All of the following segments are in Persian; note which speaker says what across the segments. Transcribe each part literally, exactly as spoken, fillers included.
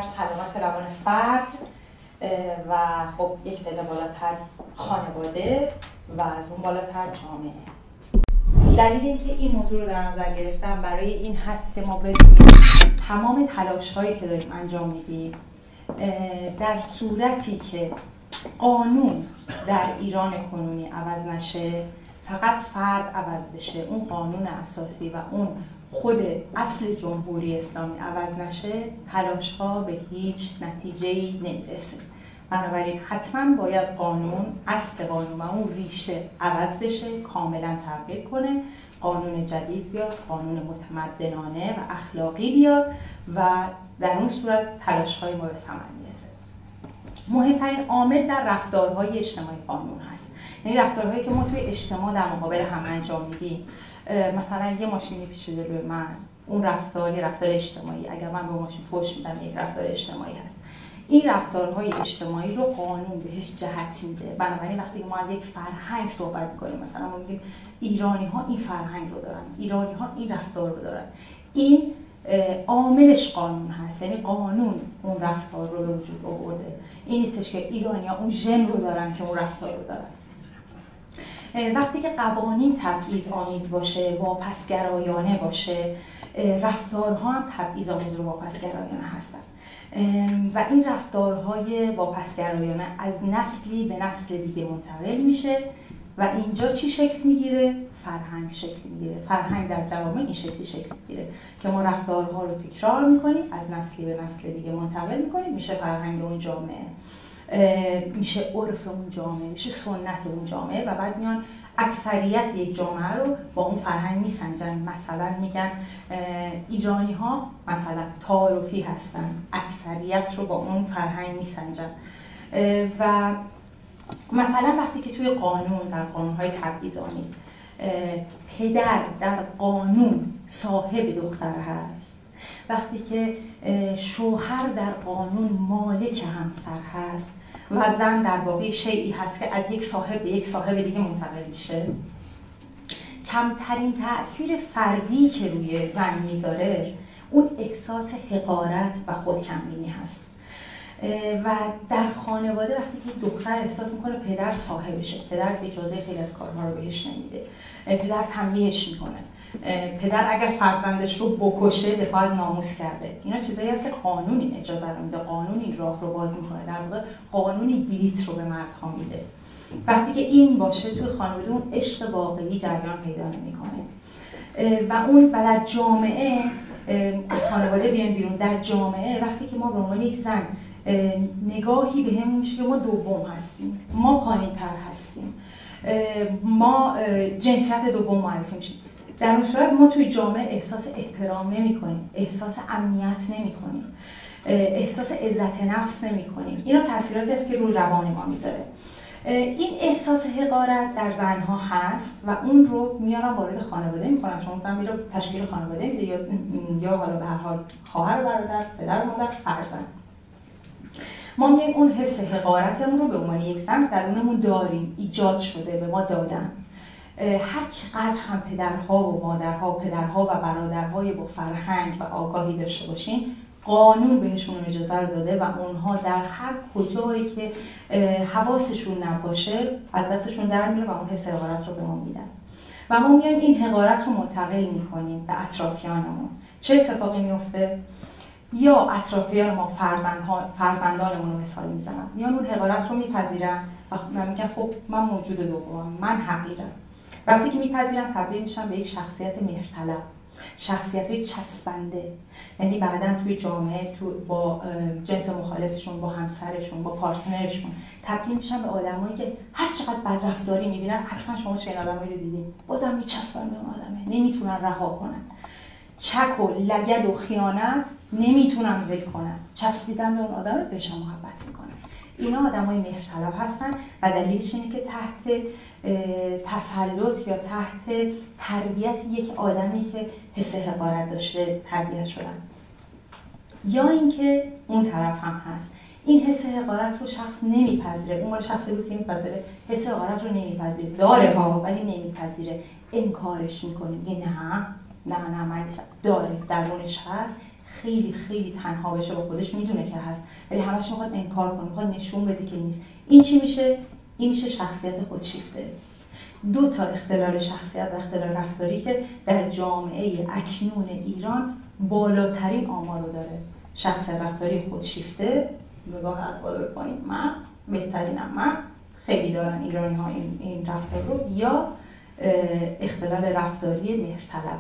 Speaker 1: سلامت روان فرد و خب یک پله بالاتر خانواده و از اون بالاتر جامعه. دلیل اینکه این موضوع رو در نظر گرفتم برای این هست که ما بدونیم تمام تلاش‌هایی که داریم انجام میدیم در صورتی که قانون در ایران کنونی عوض نشه، فقط فرد عوض بشه، اون قانون اساسی و اون خود اصل جمهوری اسلامی عوض نشه، تلاش‌ها به هیچ نتیجه‌ای نمیرسه. بنابراین حتما باید قانون، اصل قانون و اون ریشه عوض بشه، کاملا تغییر کنه، قانون جدید بیاد، قانون متمدنانه و اخلاقی بیاد و در اون صورت تلاش‌های ما به ثمر میرسه. مهمترین عامل در رفتارهای اجتماعی قانون هست. یعنی رفتارهایی که ما توی اجتماع در مقابل هم انجام میدیم، مثلا یه ماشین میپیچه جلوی من، اون رفتار یه رفتار اجتماعی. اگر من به ماشین فحش میدم، یک رفتار اجتماعی هست. این رفتارهای اجتماعی رو قانون بهش جهت میده. بنابراین وقتی ما از یک فرهنگ صحبت میکنیم، مثلا ما میگیم ایرانی ها این فرهنگ رو دارن، ایرانی ها این رفتار رو دارن، این عاملش قانون هست. یعنی قانون اون رفتار رو به وجود آورده. این نیستش که ایرانی ها اون ژن رو دارن که اون رفتار رو دارن. وقتی که قوانین تبعیض آمیز باشه، واپسگرایانه باشه، رفتارها هم تبعیض آمیز و واپسگرایانه هستن و این رفتارهای واپسگرایانه از نسلی به نسل دیگه منتقل میشه و اینجا چی شکل میگیره؟ فرهنگ شکل میگیره. فرهنگ در جوامع این شکلی شکل میگیره که ما رفتارها رو تکرار میکنیم، از نسلی به نسل دیگه منتقل میکنیم، میشه فرهنگ اون جامعه، میشه عرف اون جامعه، میشه سنت اون جامعه و بعد میان اکثریت یک جامعه رو با اون فرهنگ میسنجن. مثلا میگن ایرانی ها مثلا تعارفی هستن، اکثریت رو با اون فرهنگ میسنجن. و مثلا وقتی که توی قانون، در قانون‌های تبعیض‌آمیز، پدر در قانون صاحب دختر هست، وقتی که شوهر در قانون مالک همسر هست و زن در واقع شیئی هست که از یک صاحب به یک صاحب دیگه منتقل میشه، کمترین تأثیر فردی که روی زن میذاره اون احساس حقارت و خودکمبینی هست. و در خانواده وقتی که دختر احساس میکنه پدر صاحبشه، پدر اجازه خیلی از کارها رو بهش نمیده، پدر تنبیهش میکنه، پدر اگر فرزندش رو بکشه دفاع از ناموس کرده، اینا چیزایی هست که قانون این اجازه رو میده، قانون این راه رو باز میکنه، در واقع قانونی بلیت رو به مردها میده. وقتی که این باشه توی خانواده اون عشق واقعی جریان پیدا نمیکنه و اون و در جامعه، از خانواده بیان بیرون، در جامعه وقتی که ما به عنوان یک زن نگاهی به همون میشه که ما دوم هستیم، ما پایین تر هستیم، ما جنسیت دوم معرفی میشیم، در اون صورت ما توی جامعه احساس احترام نمی کنیم، احساس امنیت نمی کنیم، احساس عزت نفس نمی کنیم. اینا تاثیراتی است که روی روان ما میذاره. این احساس حقارت در زنها هست و اون رو میارن وارد خانواده میکنن. شما زن میره تشکیل خانواده میده، یا یا حالا به هر حال خواهر و برادر، پدر و مادر، فرزند. ما میایم اون حس حقارتمون رو به عنوان یک زن درونمون داریم، ایجاد شده، به ما دادن. هر چقدر هم پدرها و مادرها و پدرها و برادرهای با فرهنگ و آگاهی داشته باشین، قانون بهشون اجازه رو داده و اونها در هر کجایی که حواسشون نباشه از دستشون در میره و اون حس حقارت رو به ما میدن و ما میایم این حقارت رو منتقل میکنیم به اطرافیانمون. چه اتفاقی میفته؟ یا اطرافیان ما فرزندها فرزندانمون رو مثال میزنن، میان اون حقارت رو میپذیرن و میگن خب من موجود دومم، من حقیرم. وقتی که میپذیرن تبدیل میشن به یک شخصیت مهرطلب، شخصیت‌های چسبنده. یعنی بعداً توی جامعه، تو با جنس مخالفشون، با همسرشون، با پارتنرشون تبدیل میشن به آدمایی که هر چقدر بدرفتاری میبینن، حتما شما چه این آدمایی رو دیدین، بازم میچسبن به اون آدمه، نمیتونن رها کنن. چک و لگد و خیانت نمیتونن ول کنن، چسبیدن به اون آدمه بهش محبت میکنن. اینا آدمای مهرطلب هستن و دلیلش اینه که تحت تسلط یا تحت تربیت یک آدمی که حس حقارت داشته تربیت شدن. یا اینکه اون طرف هم هست، این حس حقارت رو شخص نمیپذیره. اون مال شخصی بود که نمیپذیره، حس حقارت رو نمیپذیره، داره ها ولی نمیپذیره، انکارش میکنه، میگه نه نه نه من داره، درونش هست، خیلی خیلی تنها بشه با خودش، میدونه که هست ولی همش میخواد انکار کنه، میخواد نشون بده که نیست. این چی میشه؟ این میشه شخصیت خودشیفته. دو تا اختلال شخصیت و اختلال رفتاری که در جامعه اکنون ایران بالاترین آمار رو داره. شخصیت رفتاری خودشیفته، نگاه از بالا به پایین، من بهترینم، من خیلی دارن ایرانی ها این, این رفتار رو، یا اختلال رفتاری مهرطلب.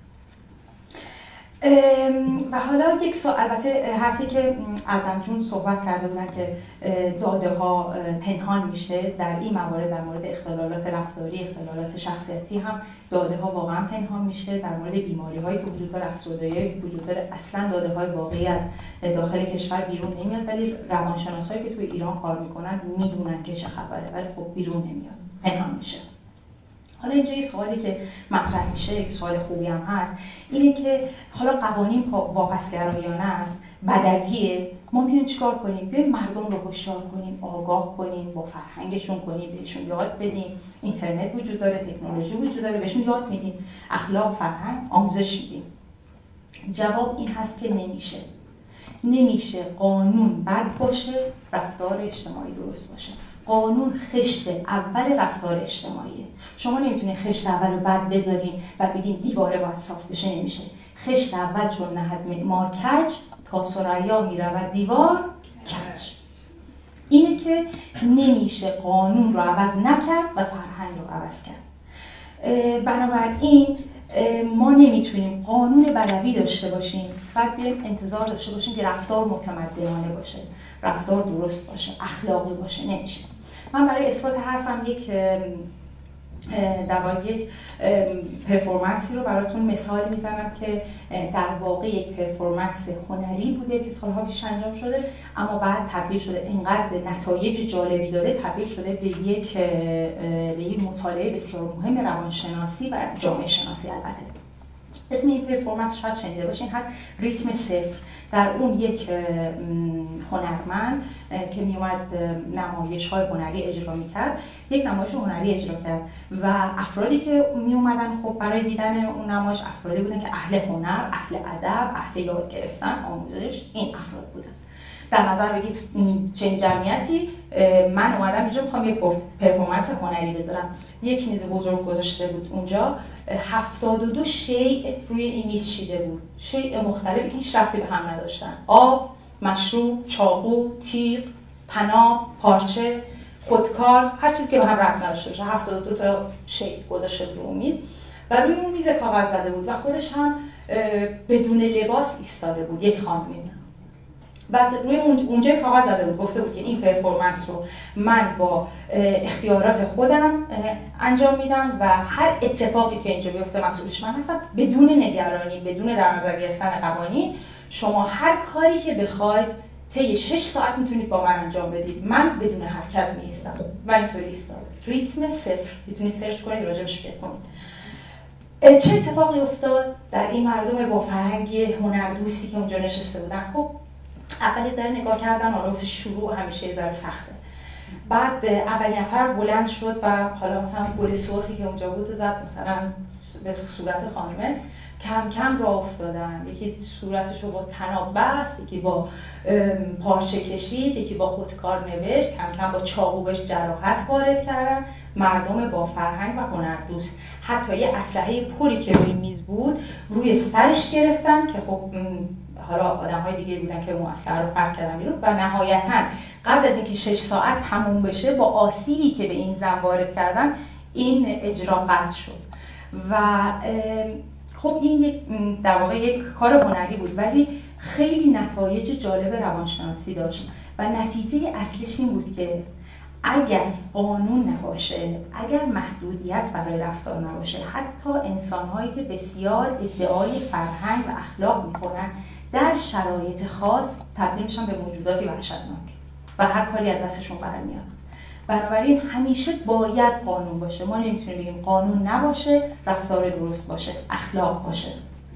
Speaker 1: و حالا یک سوال، البته حرفی که اعظم جون صحبت کرده بودن که داده ها پنهان میشه، در این موارد در مورد اختلالات رفتاری، اختلالات شخصیتی هم داده ها واقعا پنهان میشه. در مورد بیماری هایی که وجود داره، افسردگی وجود داره، اصلا داده های واقعی از داخل کشور بیرون نمیاد، ولی روانشناسایی که توی ایران کار میکنن میدونن که چه خبره، ولی خب بیرون نمیاد، پنهان میشه. حالا اینجا یه سوالی که مطرح میشه، یک سوال خوبی هم هست، اینه که حالا قوانین واپسگرایانه است، بدویه، ما بیایم چیکار کنیم؟ بیایم مردم رو هوشیار کنیم، آگاه کنیم، با فرهنگشون کنیم، بهشون یاد بدیم. اینترنت وجود داره، تکنولوژی وجود داره، بهشون یاد میدیم، اخلاق، فرهنگ، آموزش میدیم. جواب این هست که نمیشه. نمیشه قانون بد باشه، رفتار اجتماعی درست باشه. قانون خشت اول رفتار اجتماعیه. شما نمیتونید خشت اول رو بد بذارین و بگین دیواره باید صاف بشه، نمیشه. خشت اول چون نهد معمار کج، تا ثریا میرود دیوار کج. اینه که نمیشه قانون رو عوض نکرد و فرهنگ رو عوض کرد. بنابراین ما نمیتونیم قانون بدوی داشته باشیم بعد بیایم انتظار داشته باشیم که رفتار متمدنانه باشه، رفتار درست باشه، اخلاقی باشه. نمیشه. من برای اثبات حرفم یک در واقع یک پرفورمنسی رو براتون مثال میزنم که در واقع یک پرفورمنس هنری بوده که سالها پیش انجام شده، اما بعد تبدیل شده، اینقدر نتایج جالبی داده، تبدیل شده به یک به یک مطالعه بسیار مهم روانشناسی و جامعه شناسی. البته اسم این پرفورمنس شاید شنیده باشین، هست ریتم صفر. در اون یک هنرمند که میومد نمایش های هنری اجرا میکرد، یک نمایش هنری اجرا کرد و افرادی که میومدن خب برای دیدن اون نمایش افرادی بودن که اهل هنر، اهل ادب، اهل یاد گرفتن، آموزش، این افراد بودن. در نظر بگید چنین جمعیتی، من اومدم اینجا میخوام یک پرفورمنس هنری بذارم. یک میز بزرگ گذاشته بود اونجا، هفتاد و دو شیء روی این میز چیده بود، شیء مختلفی که هیچ ربطی به هم نداشتن. آب، مشروب، چاقو، تیغ، طناب، پارچه، خودکار، هر چیزی که به هم ربط نداشته باشه. هفتاد و دو تا شیء گذاشته بود روی اون میز و روی اون میز کاغذ زده بود و خودش هم بدون لباس ایستاده بود، یک خانمی. بعد روی اونجا کاغذ زده بود، گفته بود که این پرفورمنس رو من با اختیارات خودم انجام میدم و هر اتفاقی که اینجا بیفته مسئولش من هستم، بدون نگرانی، بدون در نظر گرفتن قوانین. شما هر کاری که بخواید طی شش ساعت میتونید با من انجام بدید، من بدون حرکت میایستم و اینطوری ایستاد. ریتم صفر، میتونید سرچ کنید، راجبش فکر کنید. چه اتفاقی افتاد در این مردم با فرهنگی هنردوستی که اونجا نشسته بودن؟ خب اول از در نگاه کردن، حالا واسه شروع همیشه یه ذره سخته. بعد اولین نفر بلند شد و حالا مثلا گل سرخی که اونجا بود زد مثلا به صورت خانمه. کم کم راه افتادن، یکی صورتش رو با طناب بست، یکی با پارچه کشید، یکی با خودکار نوشت، کم کم با چاقو بهش جراحت وارد کردن. مردم با فرهنگ و هنردوست حتی یه اسلحه پری که روی میز بود روی سرش گرفتن که خب حالا آدم‌های دیگه بودن که اون اسلحه رو پرت کردن بیرون و نهایتاً قبل از اینکه شش ساعت تموم بشه با آسیبی که به این زن وارد کردن این اجرا قطع شد. و خب این یک در واقع یک کار هنری بود ولی خیلی نتایج جالب روانشناسی داشت و نتیجه اصلیش این بود که اگر قانون نباشه، اگر محدودیت برای رفتار نباشه، حتی انسان‌هایی که بسیار ادعای فرهنگ و اخلاق می‌کنن در شرایط خاص تبدیل میشن به موجوداتی وحشتناک و هر کاری از دستشون برمیاد. بنابراین همیشه باید قانون باشه. ما نمیتونیم بگیم قانون نباشه، رفتار درست باشه، اخلاق باشه.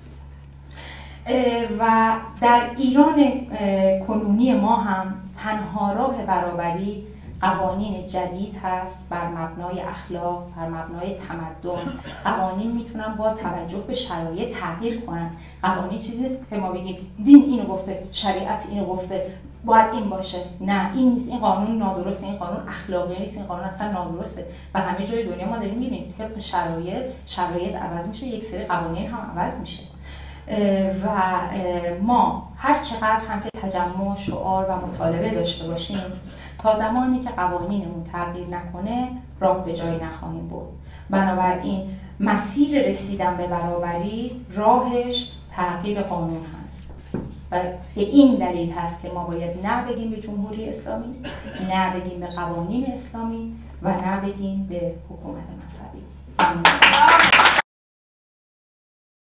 Speaker 1: و در ایران کنونی ما هم تنها راه برابری قوانین جدید هست بر مبنای اخلاق، بر مبنای تمدن. قوانین میتونن با توجه به شرایط تغییر کنن. قوانین چیزی نیست که ما بگیم دین اینو گفته، شریعت اینو گفته، باید این باشه. نه، این نیست، این قانون نادرسته، این قانون اخلاقی نیست، این قانون اصلا نادرسته. و همه جای دنیا ما داریم میبینیم طبق شرایط شرایط عوض میشه، یک سری قوانین هم عوض میشه. و ما هر چقدر هم که تجمع، شعار و مطالبه داشته باشیم، تا زمانی که قوانینمون تغییر نکنه راه به جایی نخواهیم برد. بنابراین مسیر رسیدن به برابری راهش تغییر قانون هست و به این دلیل هست که ما باید نه بگیم به جمهوری اسلامی، نه بگیم به قوانین اسلامی و نه بگیم به حکومت مذهبی.